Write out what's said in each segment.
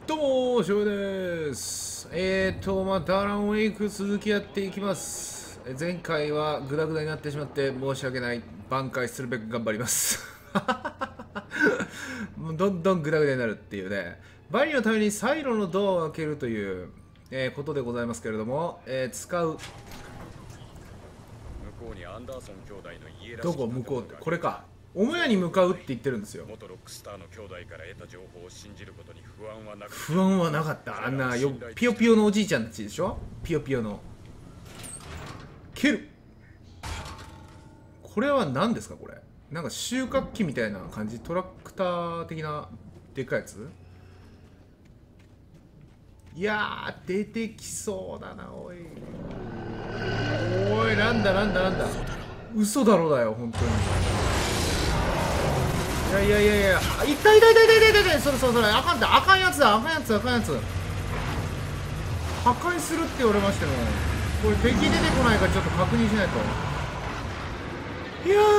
どうも、しょうです。ダランウェイク続きやっていきます。前回はグダグダになってしまって申し訳ない。挽回するべく頑張ります。もうどんどんグダグダになるっていうね。バリのためにサイロのドアを開けるという、ことでございますけれども、使う。どこ向こうって、これか。母屋に向かうって言ってるんですよ。 元ロックスターの兄弟から得た情報を信じることに不安はなかった。あんなピヨピヨのおじいちゃんたちでしょ。ピヨピヨの蹴る。これは何ですか。これなんか収穫機みたいな感じ。トラクター的なでかいやつ。いやー出てきそうだな。おいおい、なんだ嘘だろだよ本当に。いや、痛い、それ、あかんやつ破壊するって言われましても、これ敵出てこないかちょっと確認しないと。いや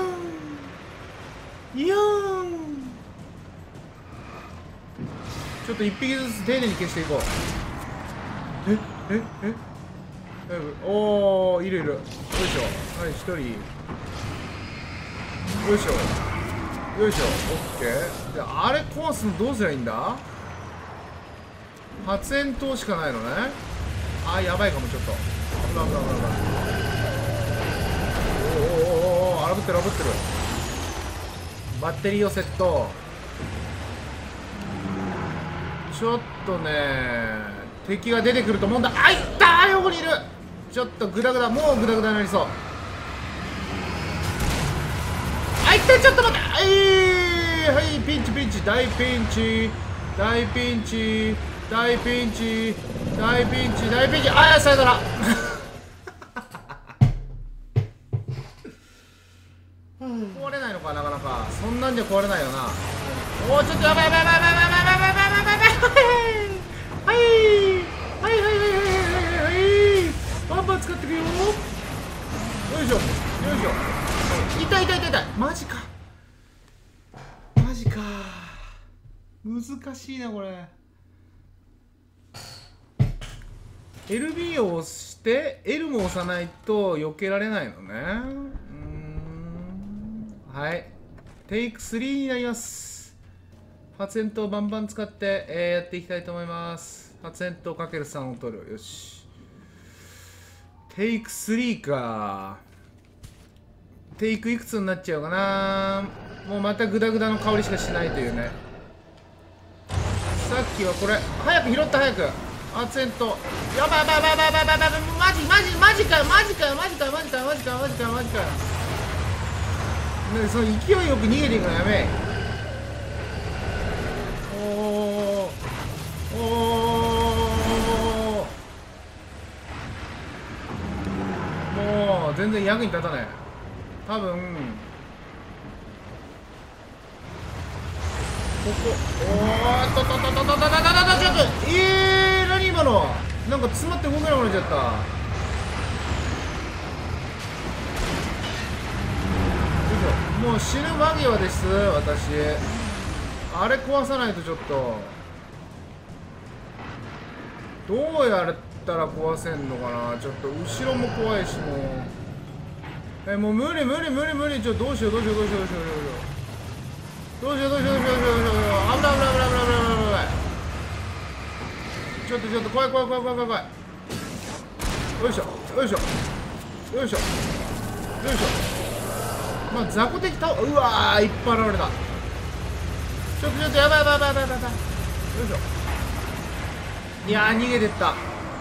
ーん、ちょっと一匹ずつ丁寧に消していこう。おー、いる、よいしょ。はい、一人、よいしょ、オッケー。であれ壊すのどうすりゃいいんだ。発煙筒しかないのね。あ、やばいかも。ちょっと危ない。おー、荒ぶってる。バッテリーをセット。ちょっとね、敵が出てくると思うんだ。あ、いったー、横にいる。ちょっとグダグダ、もうグダグダになりそう。あ、いった、ちょっと待って。はい、ピンチ、大ピンチ。あ、さよなら。壊れないのか、なかなか。そんなんじゃ壊れないよな。おー、ちょっとやばい。バンバン使ってくよ。よいしょ。痛い。マジか。難しいなこれ。 LB を押して L も押さないと避けられないのね。はい、テイク3になります。発煙筒バンバン使って、やっていきたいと思います。発煙筒 ×3 を取る。よし、テイク3か。テイクいくつになっちゃうかな。もうまたグダグダの香りしかしないというね。さっきはこれ早く拾った。発煙筒やばい。マジかよ。ね、その勢いよく逃げていくのやめ。もう全然役に立たない。多分ここ、おーっと、ちょっと、何今の。なんか詰まって動けなくなっちゃった。もう死ぬ間際です、私。あれ壊さないとちょっと。どうやったら壊せんのかな。ちょっと後ろも怖いし、もう無理。ちょっとどうしよう。危ない。ちょっと怖い。よいしょ。まあ雑魚的うわー、いっぱい現れた。ちょっとやばい。よいしょ。いやー、逃げてった。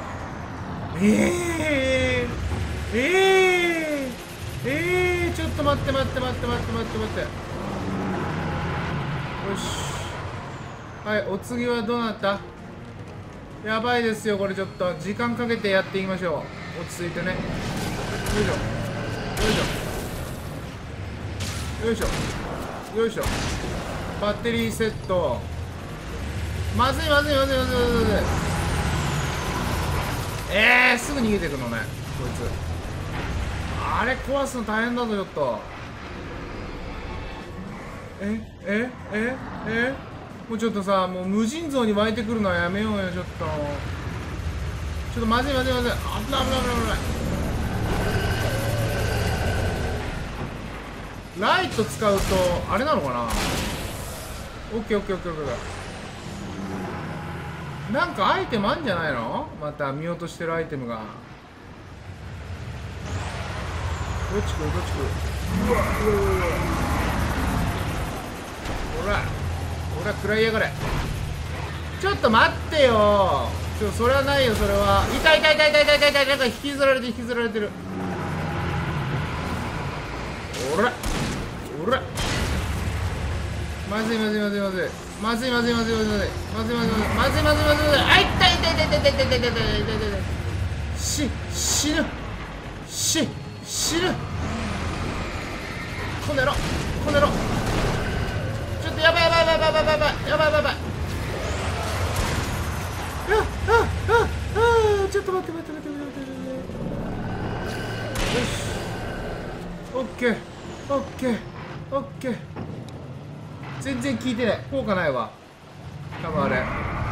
ちょっと待って。よし。はい、お次はどうなった。やばいですよこれ。ちょっと時間かけてやっていきましょう。落ち着いてね。よいしょ。バッテリーセット。まずい。すぐ逃げてくのねこいつ。あれ壊すの大変だぞちょっと。 もうちょっとさ、もう無尽蔵に湧いてくるのはやめようよ。ちょっとまずいまずいまずい。危ない危ない危ない危ない。ライト使うとあれなのかな。オッケーオッケーオッケーオッケー。なんかアイテムあんじゃないの。また見落としてるアイテムが。どっち来るどっち来る。うわうわうわうわ。ほらほら食らいやがれ。ちょっと待ってよ。それはないよ。それは痛い痛い痛い痛い痛い痛い痛い。なんか引きずられてる引きずられてる。ほらほら。まずいまずいまずいまずいまずいまずいまずいまずいまずいまずいまずいまずいまずいまずい。あいったい痛い痛い痛い痛い痛い痛い痛い痛い痛い。死ぬ死ぬ。この野郎この野郎。ちょっとやばいやばいやばいやばいやばいやばいやばいやばい。ちょっと待って待って待って待って待って。よしオッケーオッケーオッケー。全然効いてない。効果ないわ多分あれ。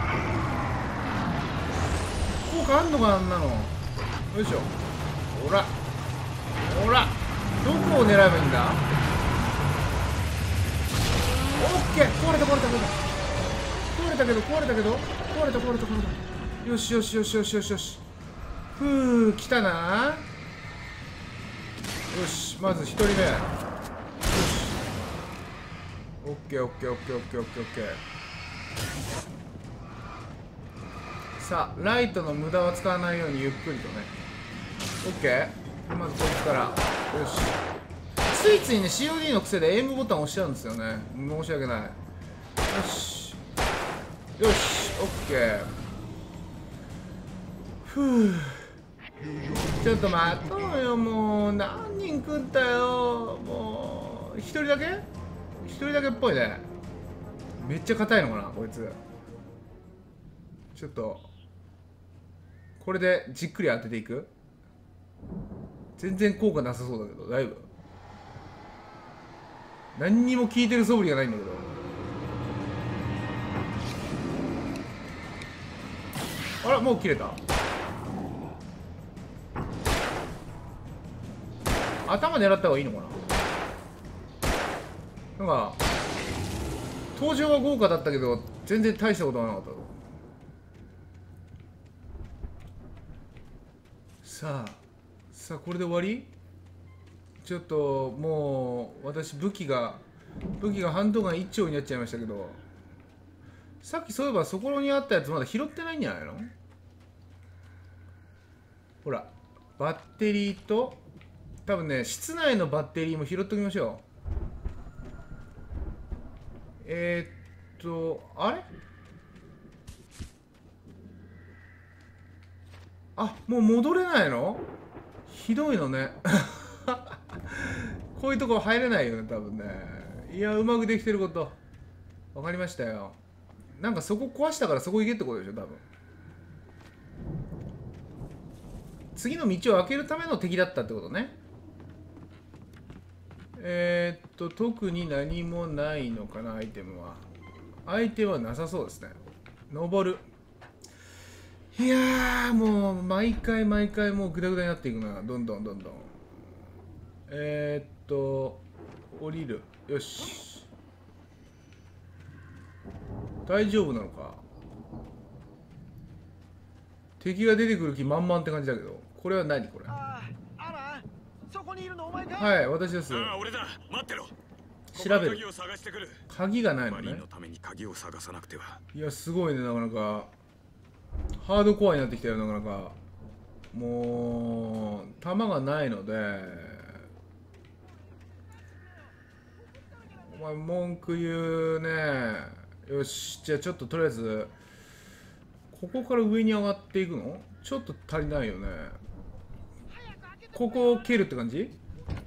効果あんのかあんなの。よいしょ。ほらほら。どこを狙えばいいんだ。オッケー。壊れた壊れた壊れた壊れたけど壊れたけど壊れた壊れた壊れた。よしよしよしよしよしよし。ふう来たな。よしまず1人目。よしオッケーオッケーオッケーオッケーオッケーオッケー。さあライトの無駄は使わないようにゆっくりとね。オッケー。まずこっちから。よし。ついついね COD の癖でエイムボタン押しちゃうんですよね。申し訳ない。よしよしオッケー。ふうちょっと待っとうよ。もう何人食ったよ。もう1人だけ1人だけっぽいね。めっちゃ硬いのかなこいつ。ちょっとこれでじっくり当てていく。全然効果なさそうだけどだいぶ。何にも効いてる素振りがないんだけど。あらもう切れた。頭狙った方がいいのかな。なんか登場は豪華だったけど全然大したことはなかった。さあこれで終わり。ちょっともう私武器がハンドガン1丁になっちゃいましたけど、さっきそういえばそこにあったやつまだ拾ってないんじゃないの。ほらバッテリーと多分ね室内のバッテリーも拾っておきましょう。あれあもう戻れないの。ひどいのねこういうとこ入れないよね多分ね。いやうまくできてること分かりましたよ。なんかそこ壊したからそこ行けってことでしょ多分。次の道を開けるための敵だったってことね。特に何もないのかな。アイテムはなさそうですね。登る。いやーもう毎回もうグダグダになっていくな。どんどん降りる。よし大丈夫なのか。敵が出てくる気満々って感じだけど、これは何これ。はい私です。 ああ俺だ。待ってろ。 調べる。鍵がないのね。いやすごいね。なかなかハードコアになってきたよ。なかなかもう弾がないので。お前文句言うね。よしじゃあちょっととりあえずここから上に上がっていくのちょっと足りないよね。ここを蹴るって感じ。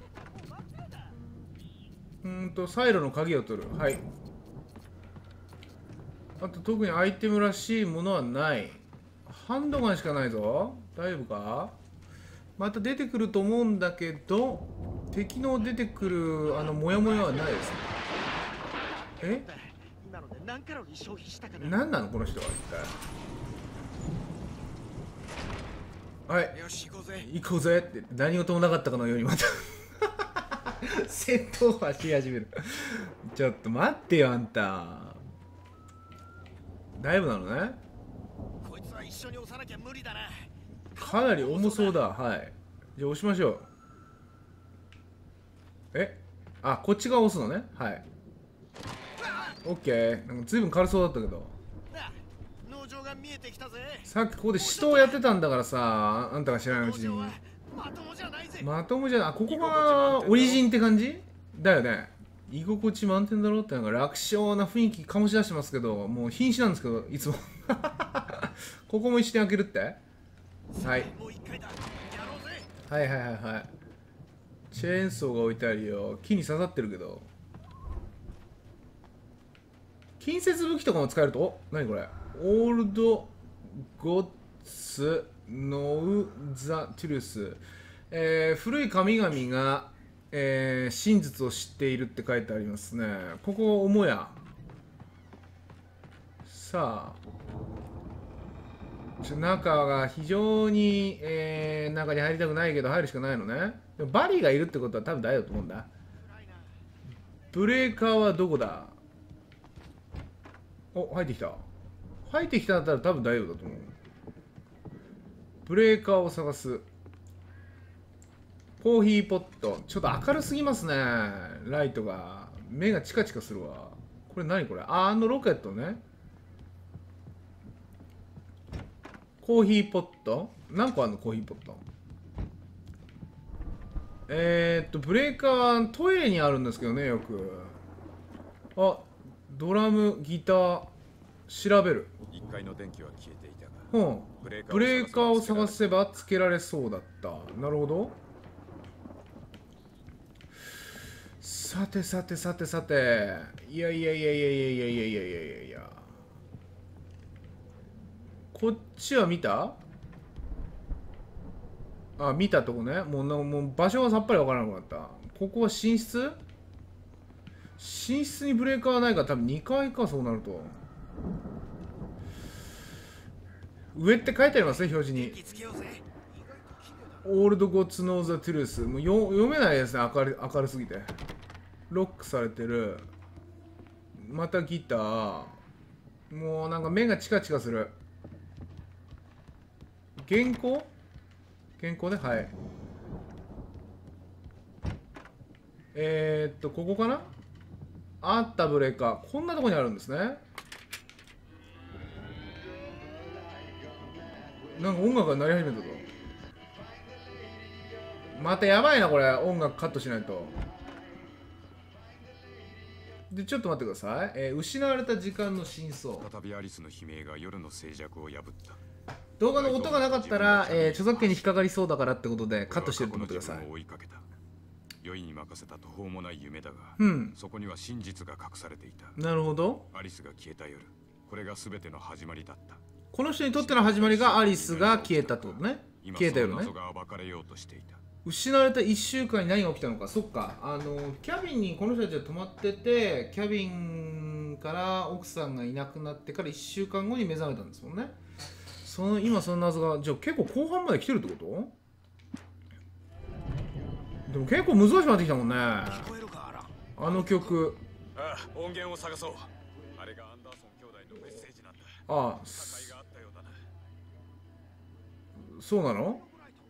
サイロの鍵を取る。はい。あと特にアイテムらしいものはない。ハンドガンしかないぞ。大丈夫か。また出てくると思うんだけど敵の出てくるモヤモヤはないですね。 なので何カロリー消費したかな。 何なのこの人は一体。はい、 よし行こうぜ。 行こうぜって何事もなかったかのようにまた戦闘走り始めるちょっと待ってよあんた。だいぶなのね。 こいつは一緒に押さなきゃ無理だな。 かなり重そうだ。はい、じゃあ押しましょう。あ、こっち側押すのね。はい、オッケー。なんか随分軽そうだったけど、 農場が見えてきたぜ。 さっきここで死闘やってたんだからさ、あんたが知らないうちに。 農場はまともじゃないぜ。 まともじゃない。あ、ここがオリジンって感じだよね。居心地満点だろって、なんか楽勝な雰囲気醸し出してますけど、もう瀕死なんですけどいつもここも一緒に開けるって。はい、 もう一回だ。やろうぜ。 はいはいはいはい。チェーンソーが置いてあるよ。木に刺さってるけど。近接武器とかも使えると。お、何これ。オールドゴッツノウザトゥルス、古い神々が、真実を知っているって書いてありますね。ここ母屋。さあ中が非常に、中に入りたくないけど入るしかないのね。でもバリーがいるってことは多分大丈夫だと思うんだ。ブレーカーはどこだ。お、入ってきた。入ってきたんだったら多分大丈夫だと思う。ブレーカーを探す。コーヒーポット。ちょっと明るすぎますね。ライトが。目がチカチカするわ。これ何これ。あのロケットね。コーヒーポット何個あるのコーヒーポット。ブレーカーはトイレにあるんですけどね、よく。あ、ドラム、ギター、調べる。 1階の電気は消えていたが、 ブレーカーを探せばつけられそうだった。なるほど。さてさてさてさて。いやいやいやいやいやいやいやいやいやいやいや。こっちは見た？あ、見たとこね。もう場所がさっぱりわからなくなった。ここは寝室？寝室にブレーカーはないから多分2階か、そうなると。上って書いてありますね、表示に。オールドゴッツノーザトゥルース。もう読めないですね、明るすぎて。ロックされてる。またギター。もうなんか目がチカチカする。原稿ね、はい。ここかな。あったブレーカー。こんなとこにあるんですね。なんか音楽が鳴り始めたぞ。またやばいなこれ。音楽カットしないと。でちょっと待ってください。失われた時間の真相。 再びアリスの悲鳴が夜の静寂を破った。 動画の音がなかったら、著作権に引っかかりそうだからってことでカットしてると思ってください。 酔いに任せた途方もない夢だが、そこには真実が隠されていた。 なるほど。 アリスが消えた夜、これが全ての始まりだった。 この人にとっての始まりがアリスが消えたってことね。消えた夜ね。失われた1週間に何が起きたのか。そっか、キャビンにこの人たちは泊まってて、キャビンから奥さんがいなくなってから1週間後に目覚めたんですもんね。今その謎が、じゃあ結構後半まで来てるってこと？でも結構難しくなってきたもんね。あの曲。 ああ、音源を探そう。あれがアンダーソン兄弟のメッセージなんだ。 ああ、そうなの？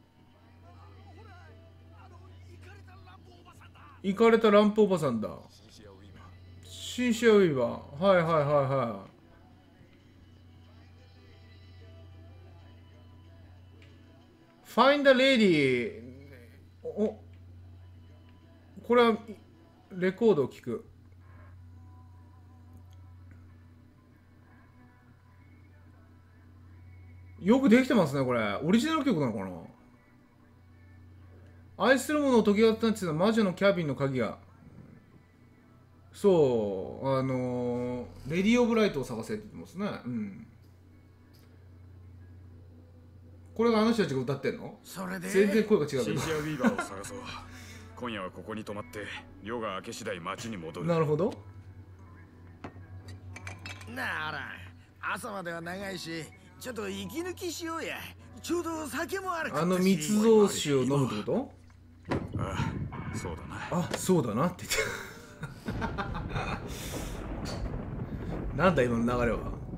イカれたランプおばさんだ。シンシアウィーバー。はいはいはいはい。ファインダレディ。お、これはレコードを聞く。よくできてますねこれ。オリジナル曲なのかな。愛する者を解き放ったんですが魔女のキャビンの鍵が。そうレディオブライトを探せって言ってますね。これがあの人たちが歌ってんの？ それで全然声が違うけど。 シンシアウィーバーを探そう。今夜はここに泊まって夜が明け次第町に戻る。 なるほど。 なあら、朝までは長いし、ちょっと息抜きしようや。ちょうど酒もあるから。 密造酒を飲むってこと？ ああ、そうだな。 あ、そうだなって言ってなんだ今の流れは。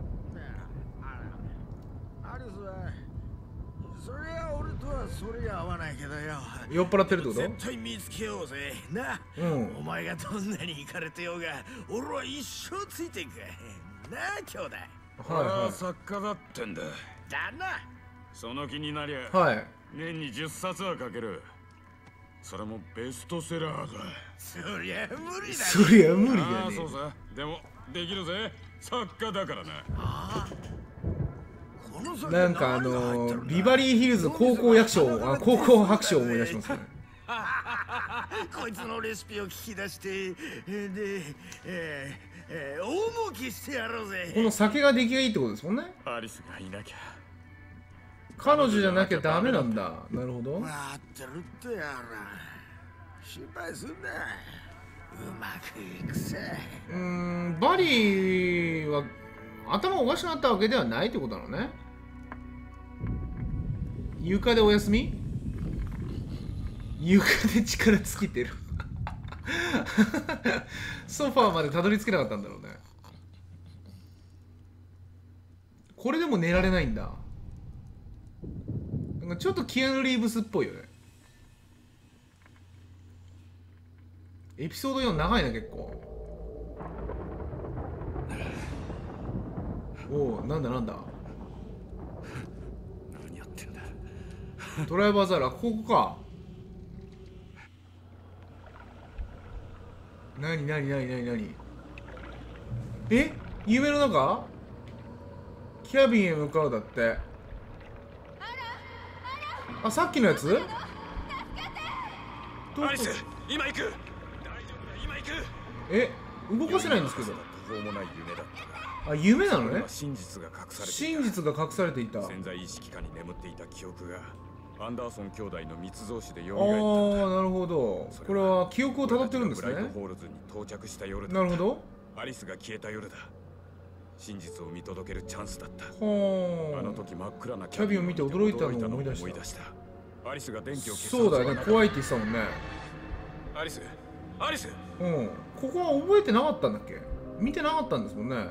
アリスはそりゃ俺とはそれが合わないけどよ。 酔っ払ってるってこと？ 絶対見つけようぜな、お前がどんなにイカれてようが俺は一生ついていくなあ兄弟。 はい、作家だってんだ。 だな。 その気になりゃ、年に10冊は書ける。それもベストセラーだ。 そりゃ無理だ。 そりゃ無理だね。 ああ、そうさ。でもできるぜ、作家だからな。 なんかビバリーヒルズ高校白書を思い出しますね。 こいつのレシピを聞き出してで、大儲けしてやろうぜ。 この酒が出来がいいってことですもんね。 アリスがいなきゃ。 彼女じゃなきゃダメなんだ。なるほど。 待ってるってやら。心配すんな。うまくいくさ。 バリーは頭おかしくなったわけではないってことなのね。床でお休み？床で力尽きてるソファーまでたどり着けなかったんだろうね。これでも寝られないんだ。なんかちょっとキアヌ・リーブスっぽいよね。エピソード4長いな結構。おお、なんだなんだ。 何やってんだ。 ドライバーザーラ、ここか。なにえ、夢の中？キャビンへ向かうだって。あ、さっきのやつ？ アリス、今行く。大丈夫だ、今行く。 え、動かせないんですけど。 途方もない夢だった。 あ、夢なのね。 真実が隠されていた。 真実が隠されていた。 潜在意識下に眠っていた記憶がアンダーソン兄弟の密造酒で蘇ああ、 ったんだ。 なるほど。これは記憶をたどってるんですね。 ブライトホールズに到着した夜だった。 なるほど。 アリスが消えた夜だ。真実を見届けるチャンスだった。 はあの時真っ暗なキャビンを見て驚いたのを思い出した。 アリスが電気を消す。 そうだよね、怖いって言ってたもんね。 アリス、 ここは覚えてなかったんだっけ？見てなかったんですもんね。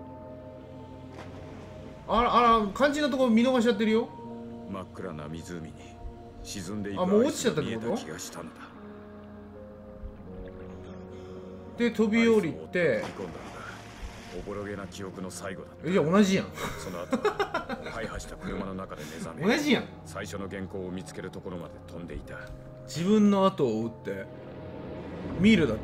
あら、肝心なところ見逃しちゃってるよ。 真っ暗な湖に沈んでいく。 あ、もう落ちちゃったってこと？で、飛び降りて。 おぼろげな記憶の最後だった。 じゃあ同じやん。 その後大破した車の中で目覚め、 同じやん。 最初の原稿を見つけるところまで飛んでいた。 自分の後を追って見るだって。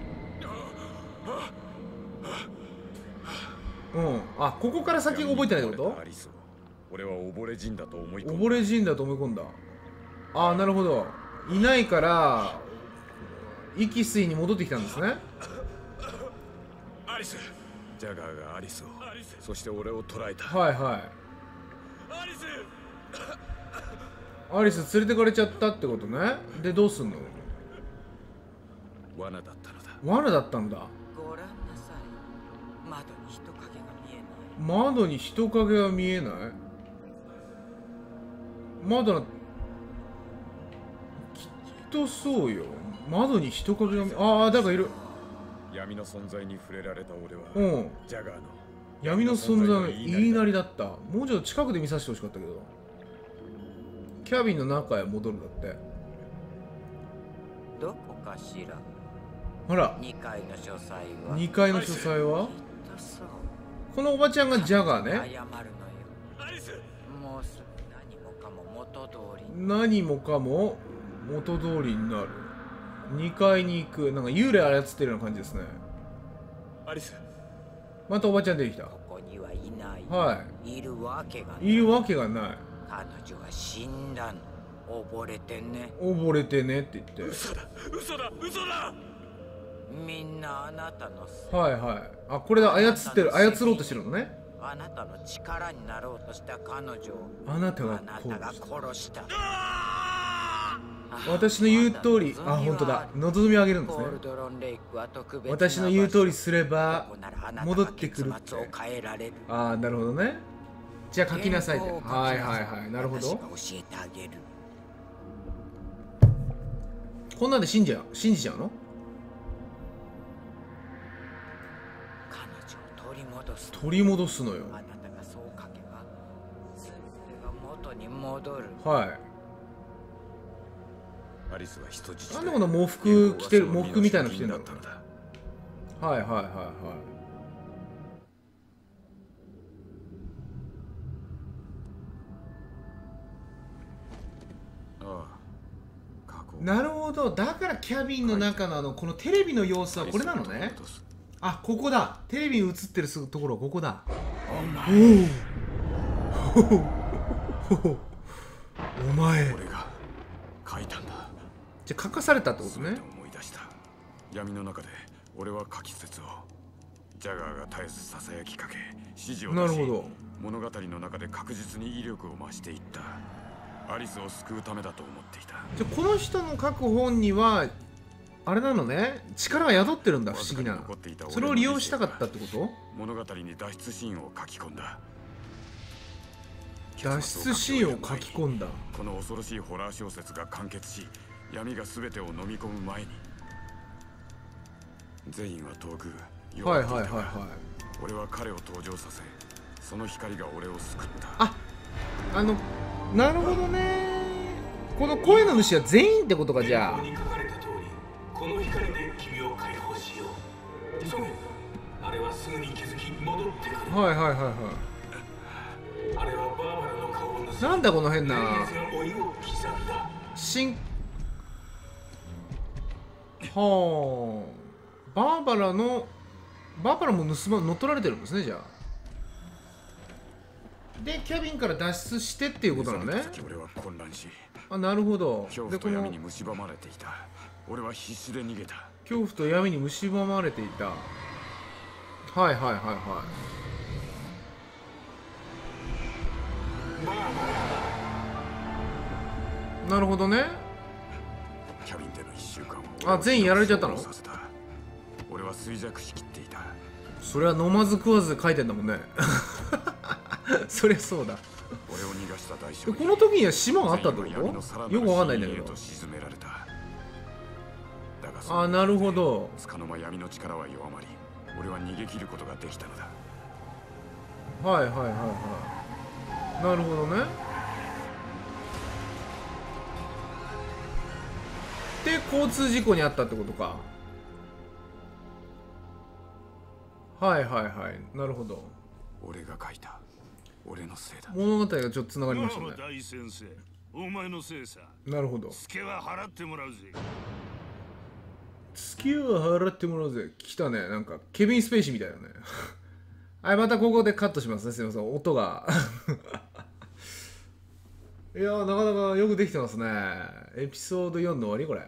あ、ここから先が覚えてないってこと？ 俺は溺れ死んだと思い込んだ。 溺れ死んだと思い込んだ。ああ、なるほど。いないから息吸いに戻ってきたんですね。 アリス、ジャガーがアリスを、そして俺を捕らえた。 はいはい。アリス連れてかれちゃったってことね。で、どうすんの？ 罠だったのだ。 罠だったんだ。 ご覧なさい。窓に人影が見えない。 窓に人影が見えない。窓な、きっとそうよ。窓に人影がああ、誰かいる。 闇の存在に触れられた俺は、ジャガーの闇の存在の言いなりだった。もうちょっと近くで見させてほしかったけど。キャビンの中へ戻るだって。 どこかしら。 ほら、 2階の書斎は。 2階の書斎はこのおばちゃんがジャガーね。 謝るのよ。もうすぐ何もかも元通り。 何もかも元通りになる。2階に行く。なんか幽霊操ってるような感じですね。 アリス、 またおばちゃん出てきた。 ここにはいない。 はい。 いるわけがない。 いるわけがない。 彼女は死んだの。溺れてね。 溺れてねって言って。 嘘だ。 みんなあなたのせい。 はいはい。あ、これで操ろうとしてるのね。 あなたの力になろうとした彼女をあなたが殺した。 私の言う通り、あ、本当だ。望みをあげるんですね。私の言う通りすれば戻ってくるって。ああ、なるほどね。じゃあ書きなさいって。はいはいはい、なるほど。こんなんで信じちゃうの？取り戻すのよ。はい。なんでこの喪服着てる、喪服みたいなの着てるんだろう。はいはいはいはい。なるほど。だからキャビンの中のこのテレビの様子はこれなのね。あ、ここだ。テレビに映ってるところここだ。お前。俺が書いたんだ。じゃあ書かされたってことね。 思い出した。闇の中で俺は書き説をジャガーが絶えずささやきかけ指示を出し、物語の中で確実に威力を増していった。アリスを救うためだと思っていた。 じゃあこの人の書く本にはあれなのね、力が宿ってるんだ。不思議な。それを利用したかったってこと？ 物語に脱出シーンを書き込んだ。 脱出シーンを書き込んだ。 この恐ろしいホラー小説が完結し、闇が全てを飲み込む前に、全員は遠く弱っていたが、俺は彼を登場させ、その光が俺を救った。 あ、なるほどね。この声の主は全員ってことか。じゃあこの光で君を解放しよう。そう、あれはすぐに気づき戻ってくる。 はいはいはいはい。 あれはバーバラの顔を盗んだ。 なんだこの変な新はあ、バーバラも乗っ取られてるんですね。じゃあでキャビンから脱出してっていうことなのね。 俺は混乱し、 あ、なるほど。 恐怖と闇に蝕まれていた。俺は必死で逃げた。 恐怖と闇に蝕まれていた。はいはいはいはい。なるほどね。 キャビンでの1週間を、 あ、全員やられちゃったの？ 俺は衰弱しきっていた。 それは飲まず食わず書いてんだもんね。そりゃそうだ。 俺を逃がした代償。 この時には島があったってこと？よくわかんないんだけど。あ、なるほど。 つかの間闇の力は弱まり、俺は逃げ切ることができたのだ。 はいはいはいはい。なるほどね。で交通事故に遭ったってことか。はいはいはい、なるほど。 俺が書いた。俺のせいだ。 物語がちょっとつながりましたね。 大先生、お前のせいさ。 なるほど。 ツケは払ってもらうぜ。 ツケは払ってもらうぜ。来たね。なんかケビン・スペイシーみたいだね。はい、またここでカットしますね。すみません、音が。いやー、なかなかよくできてますね。エピソード4の終わりこれ。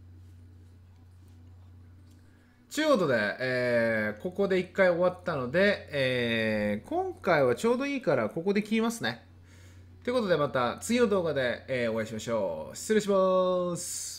ということで、ここで1回終わったので、今回はちょうどいいからここで切りますね。ということでまた次の動画で、お会いしましょう。失礼します。